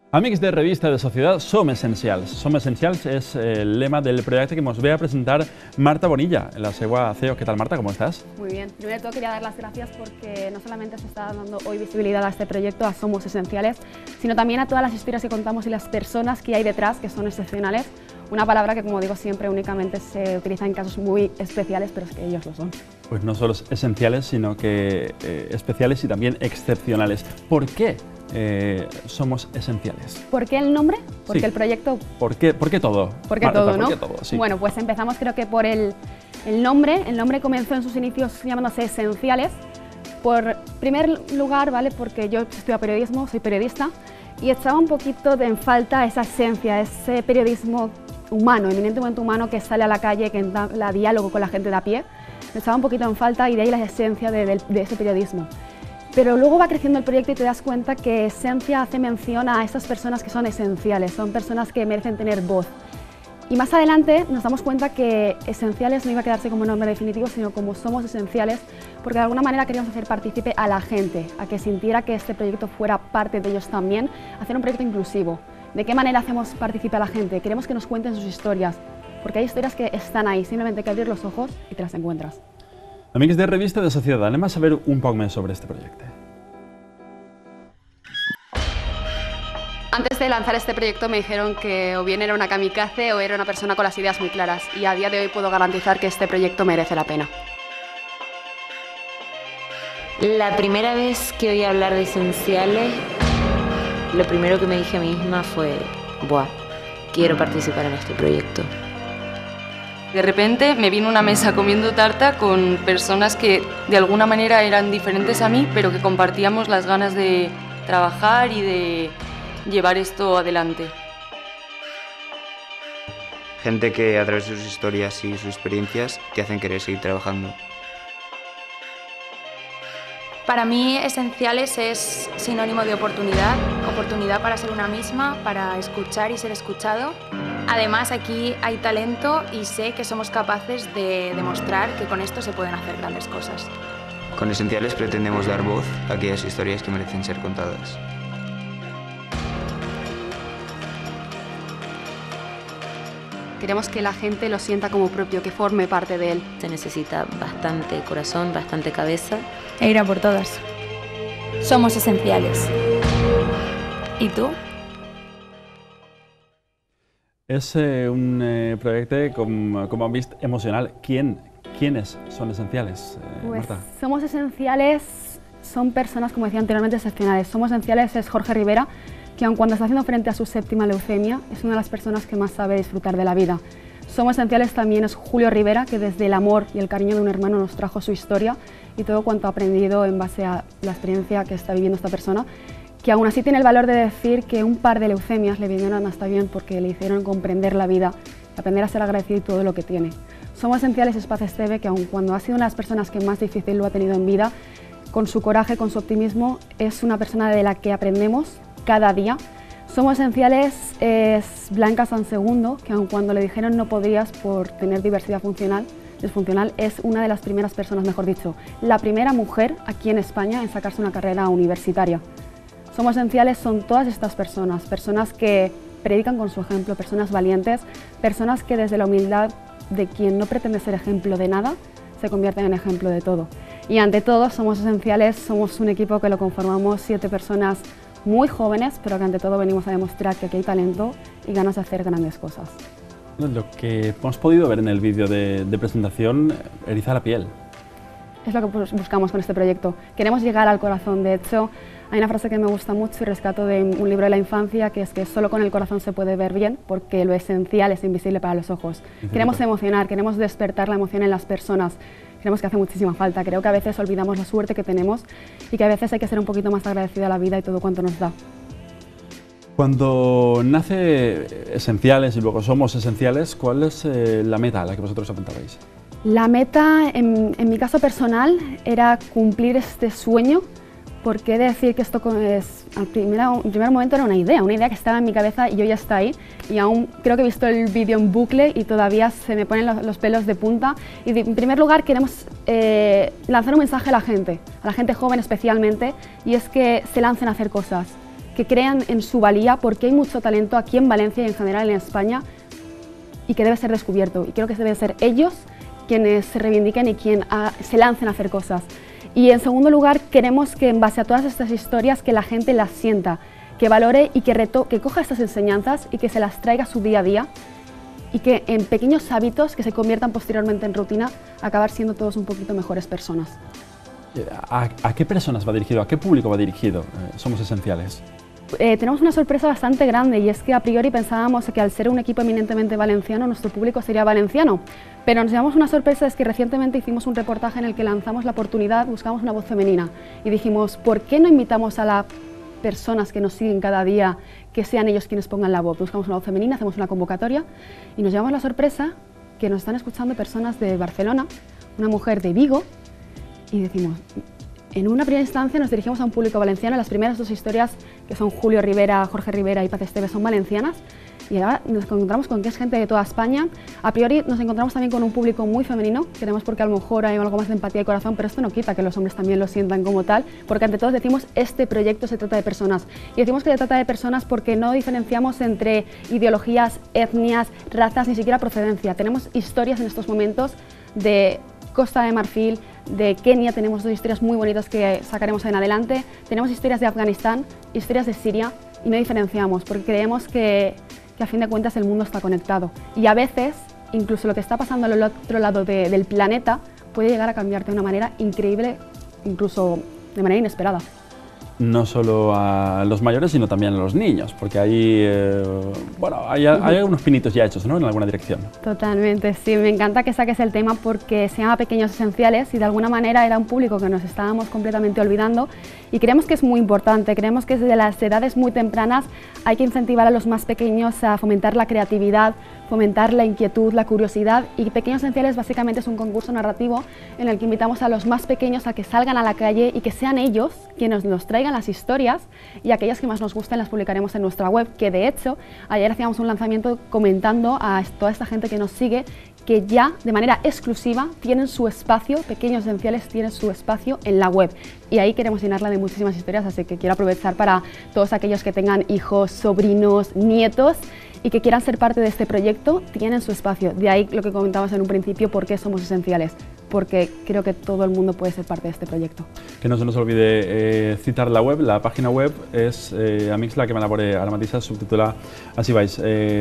Amics de Revista de Societat, Som Essencials. Som Essencials és el lema del projecte que ens ve a presentar Marta Bonilla, la seva CEO. ¿Qué tal, Marta? ¿Cómo estás? Muy bien. Primero de todo quería dar las gracias porque no solamente se está dando hoy visibilidad a este proyecto, a Somos Esenciales, sino también a todas las historias que contamos y las personas que hay detrás, que son excepcionales. Una palabra que, como digo siempre, únicamente se utiliza en casos muy especiales, pero es que ellos lo son. Pues no solo esenciales, sino que especiales y también excepcionales. ¿Por qué somos esenciales? ¿Por qué el nombre? Porque Sí. el proyecto... ¿Por qué todo? ¿Por qué Marta, todo, no? ¿por qué todo? Sí. Bueno, pues empezamos creo que por el nombre. El nombre comenzó en sus inicios llamándose Esenciales. Por primer lugar, ¿vale? Porque yo estudio periodismo, soy periodista, y echaba un poquito en falta esa esencia, ese periodismo humano, eminentemente humano, que sale a la calle, que entabla diálogo con la gente de a pie. Me echaba un poquito en falta y de ahí la esencia de ese periodismo. Pero luego va creciendo el proyecto y te das cuenta que esencia hace mención a estas personas que son esenciales, son personas que merecen tener voz. Y más adelante nos damos cuenta que esenciales no iba a quedarse como nombre definitivo, sino como somos esenciales, porque de alguna manera queríamos hacer partícipe a la gente, a que sintiera que este proyecto fuera parte de ellos también, hacer un proyecto inclusivo. ¿De qué manera hacemos partícipe a la gente? Queremos que nos cuenten sus historias, porque hay historias que están ahí, simplemente hay que abrir los ojos y te las encuentras. Amics de Revista de Societat, anem a saber un poc més sobre este projecte. Antes de lanzar este proyecto me dijeron que o bien era una kamikaze o era una persona con las ideas muy claras, y a día de hoy puedo garantizar que este proyecto merece la pena. La primera vez que oí hablar de esenciales, lo primero que me dije a mí misma fue: buah, quiero participar en este proyecto. De repente me vino una mesa comiendo tarta con personas que de alguna manera eran diferentes a mí, pero que compartíamos las ganas de trabajar y de llevar esto adelante. Gente que a través de sus historias y sus experiencias te hacen querer seguir trabajando. Para mí, Esenciales es sinónimo de oportunidad, oportunidad para ser una misma, para escuchar y ser escuchado. Además, aquí hay talento y sé que somos capaces de demostrar que con esto se pueden hacer grandes cosas. Con Esenciales pretendemos dar voz a aquellas historias que merecen ser contadas. Queremos que la gente lo sienta como propio, que forme parte de él. Se necesita bastante corazón, bastante cabeza. E ir a por todas. Somos esenciales. ¿Y tú? És un projecte, com hem vist, emocional. ¿Quiénes son esenciales, Pues Marta? Somos Esenciales, son personas, como decía anteriormente, excepcionales. Somos Esenciales es Jorge Rivera, que aun cuando está haciendo frente a su séptima leucemia, es una de las personas que más sabe disfrutar de la vida. Somos Esenciales también es Julio Rivera, que desde el amor y el cariño de un hermano nos trajo su historia y todo cuanto ha aprendido en base a la experiencia que está viviendo esta persona, que aún así tiene el valor de decir que un par de leucemias le vinieron hasta bien porque le hicieron comprender la vida, aprender a ser agradecido y todo lo que tiene. Somos Esenciales es Paz Esteve, que aun cuando ha sido una de las personas que más difícil lo ha tenido en vida, con su coraje, con su optimismo, es una persona de la que aprendemos cada día. Somos Esenciales es Blanca San Segundo, que aun cuando le dijeron no podías por tener diversidad disfuncional, es una de las primeras personas, mejor dicho, la primera mujer aquí en España en sacarse una carrera universitaria. Somos Esenciales son todas estas personas, personas que predican con su ejemplo, personas valientes, personas que desde la humildad de quien no pretende ser ejemplo de nada, se convierten en ejemplo de todo. Y ante todo, Somos Esenciales, somos un equipo que lo conformamos 7 personas muy jóvenes, pero que ante todo venimos a demostrar que aquí hay talento y ganas de hacer grandes cosas. Lo que hemos podido ver en el vídeo de presentación eriza la piel. Es lo que buscamos con este proyecto. Queremos llegar al corazón. De hecho, hay una frase que me gusta mucho y rescato de un libro de la infancia, que es que solo con el corazón se puede ver bien, porque lo esencial es invisible para los ojos. Queremos emocionar, queremos despertar la emoción en las personas. Creemos que hace muchísima falta. Creo que a veces olvidamos la suerte que tenemos y que a veces hay que ser un poquito más agradecido a la vida y todo cuanto nos da. Cuando nace Esenciales y luego Somos Esenciales, ¿cuál es la meta a la que vosotros apuntabais? La meta, en mi caso personal, era cumplir este sueño, porque he de decir que esto es, en primer momento era una idea que estaba en mi cabeza y hoy ya está ahí, y aún creo que he visto el vídeo en bucle y todavía se me ponen los pelos de punta. Y en primer lugar queremos lanzar un mensaje a la gente joven especialmente, y es que se lancen a hacer cosas, que crean en su valía, porque hay mucho talento aquí en Valencia y en general en España y que debe ser descubierto. Y creo que deben ser ellos quienes se reivindiquen y quienes se lancen a hacer cosas. Y en segundo lugar, queremos que en base a todas estas historias que la gente las sienta, que valore y que coja estas enseñanzas y que se las traiga a su día a día y que en pequeños hábitos que se conviertan posteriormente en rutina, acabar siendo todos un poquito mejores personas. ¿A qué personas va dirigido? ¿A qué público va dirigido? Somos Esenciales. Tenemos una sorpresa bastante grande y es que a priori pensábamos que al ser un equipo eminentemente valenciano, nuestro público sería valenciano. Pero nos llevamos una sorpresa, es que recientemente hicimos un reportaje en el que lanzamos la oportunidad, buscamos una voz femenina y dijimos, ¿por qué no invitamos a las personas que nos siguen cada día, que sean ellos quienes pongan la voz? Buscamos una voz femenina, hacemos una convocatoria y nos llevamos la sorpresa que nos están escuchando personas de Barcelona, una mujer de Vigo, y decimos, en una primera instancia nos dirigimos a un público valenciano. Las primeras dos historias, que son Julio Rivera, Jorge Rivera y Paz Esteves, son valencianas, y ahora nos encontramos con que es gente de toda España. A priori nos encontramos también con un público muy femenino, queremos porque a lo mejor hay algo más de empatía y corazón, pero esto no quita que los hombres también lo sientan como tal, porque ante todo decimos, este proyecto se trata de personas. Y decimos que se trata de personas porque no diferenciamos entre ideologías, etnias, razas, ni siquiera procedencia. Tenemos historias en estos momentos de Costa de Marfil, de Kenia, tenemos dos historias muy bonitas que sacaremos en adelante, tenemos historias de Afganistán, historias de Siria, y no diferenciamos porque creemos que a fin de cuentas el mundo está conectado y a veces incluso lo que está pasando al otro lado del planeta puede llegar a cambiarte de una manera increíble, incluso de manera inesperada. No solo a los mayores, sino también a los niños, porque hay algunos pinitos ya hechos, ¿no?, en alguna dirección. Totalmente, sí, me encanta que saques el tema porque se llama Pequeños Esenciales y de alguna manera era un público que nos estábamos completamente olvidando y creemos que es muy importante, creemos que desde las edades muy tempranas hay que incentivar a los más pequeños a fomentar la creatividad, fomentar la inquietud, la curiosidad, y Pequeños Esenciales básicamente es un concurso narrativo en el que invitamos a los más pequeños a que salgan a la calle y que sean ellos quienes nos traigan las historias, y aquellas que más nos gusten las publicaremos en nuestra web, que de hecho ayer hacíamos un lanzamiento comentando a toda esta gente que nos sigue que ya de manera exclusiva tienen su espacio, Pequeños Esenciales tienen su espacio en la web, y ahí queremos llenarla de muchísimas historias, así que quiero aprovechar para todos aquellos que tengan hijos, sobrinos, nietos y que quieran ser parte de este proyecto, tienen su espacio. De ahí lo que comentabas en un principio, ¿por qué somos esenciales? Porque creo que todo el mundo puede ser parte de este proyecto. Que no se nos olvide citar la web, la página web es Amix la que me elabore ara mateix, subtitula així baix,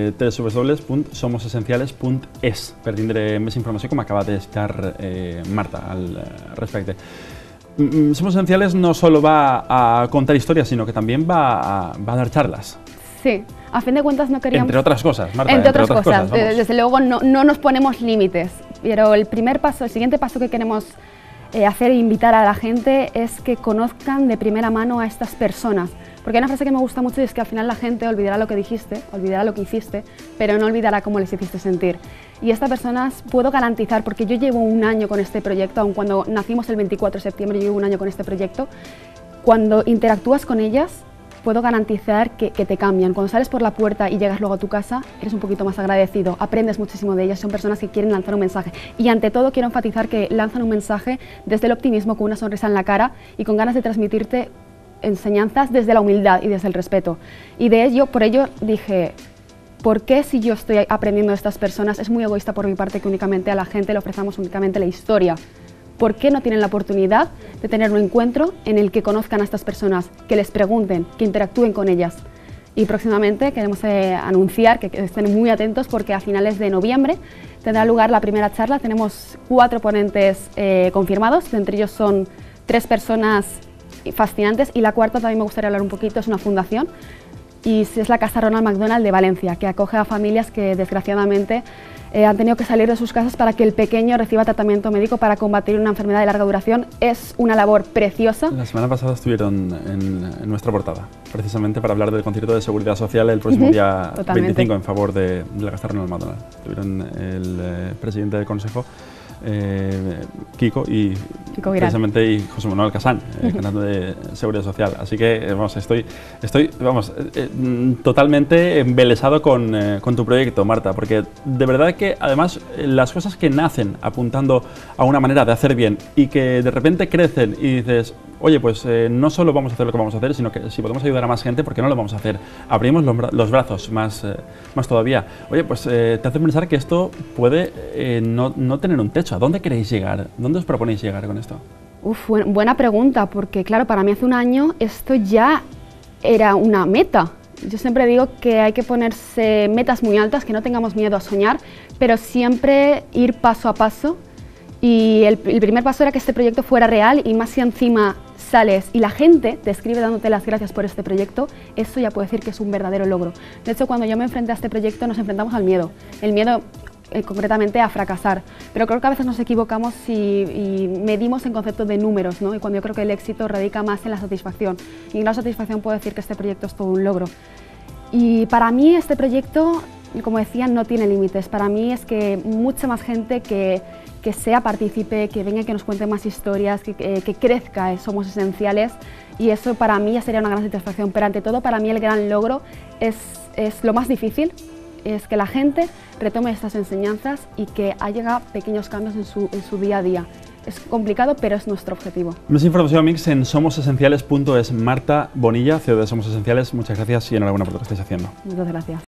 www.somosesenciales.es, per tindre més informació, com acaba de citar Marta al respecte. Somos Esenciales no solo va a contar historias, sino que también va a dar charlas. Sí, a fin de cuentas no queríamos... Entre otras cosas, Marta. Entre otras cosas, desde luego no nos ponemos límites, pero el siguiente paso que queremos hacer e invitar a la gente es que conozcan de primera mano a estas personas. Porque hay una frase que me gusta mucho y es que al final la gente olvidará lo que dijiste, olvidará lo que hiciste, pero no olvidará cómo les hiciste sentir. Y estas personas puedo garantizar, porque yo llevo un año con este proyecto, aun cuando nacimos el 24 de septiembre, yo llevo un año con este proyecto, cuando interactúas con ellas, puedo garantizar que te cambian. Cuando sales por la puerta y llegas luego a tu casa, eres un poquito más agradecido, aprendes muchísimo de ellas, son personas que quieren lanzar un mensaje. Y ante todo quiero enfatizar que lanzan un mensaje desde el optimismo, con una sonrisa en la cara y con ganas de transmitirte enseñanzas desde la humildad y desde el respeto. Y por ello dije, ¿por qué si yo estoy aprendiendo de estas personas? Es muy egoísta por mi parte que únicamente a la gente le ofrezcamos únicamente la historia. ¿Por qué no tienen la oportunidad de tener un encuentro en el que conozcan a estas personas, que les pregunten, que interactúen con ellas? Y próximamente queremos anunciar que estén muy atentos porque a finales de noviembre tendrá lugar la primera charla. Tenemos 4 ponentes confirmados, entre ellos son 3 personas fascinantes y la cuarta también me gustaría hablar un poquito, es una fundación y es la Casa Ronald McDonald de Valencia, que acoge a familias que desgraciadamente han tenido que salir de sus casas para que el pequeño reciba tratamiento médico para combatir una enfermedad de larga duración. Es una labor preciosa. La semana pasada estuvieron en nuestra portada, precisamente para hablar del concierto de seguridad social el próximo día 25 en favor de la Casa Ronald McDonald. Estuvieron el presidente del Consejo, Kiko precisamente y José Manuel Casán, cantante de Seguridad Social. Así que estoy totalmente embelesado con tu proyecto, Marta, porque de verdad que además las cosas que nacen apuntando a una manera de hacer bien y que de repente crecen y dices, oye, pues no solo vamos a hacer lo que vamos a hacer, sino que si podemos ayudar a más gente, ¿por qué no lo vamos a hacer? Abrimos los brazos más todavía. Oye, pues te hace pensar que esto puede no tener un techo. ¿A dónde queréis llegar? ¿Dónde os proponéis llegar con esto? Buena pregunta, porque claro, para mí hace un año esto ya era una meta. Yo siempre digo que hay que ponerse metas muy altas, que no tengamos miedo a soñar, pero siempre ir paso a paso. Y el primer paso era que este proyecto fuera real, y más si encima sales y la gente te escribe dándote las gracias por este proyecto, eso ya puede decir que es un verdadero logro. De hecho, cuando yo me enfrenté a este proyecto nos enfrentamos al miedo. El miedo concretamente a fracasar, pero creo que a veces nos equivocamos y medimos en concepto de números, ¿no? Y cuando yo creo que el éxito radica más en la satisfacción, y en la satisfacción puedo decir que este proyecto es todo un logro. Y para mí este proyecto, como decía, no tiene límites. Para mí es que mucha más gente que sea partícipe, que venga y que nos cuente más historias, que crezca, Somos Esenciales, y eso para mí ya sería una gran satisfacción. Pero ante todo, para mí el gran logro es lo más difícil, es que la gente retome estas enseñanzas y que haya pequeños cambios en su día a día. Es complicado, pero es nuestro objetivo. Más información, Mix, en somosesenciales.es. Marta Bonilla, CEO de Somos Esenciales, muchas gracias y enhorabuena por lo que estáis haciendo. Muchas gracias.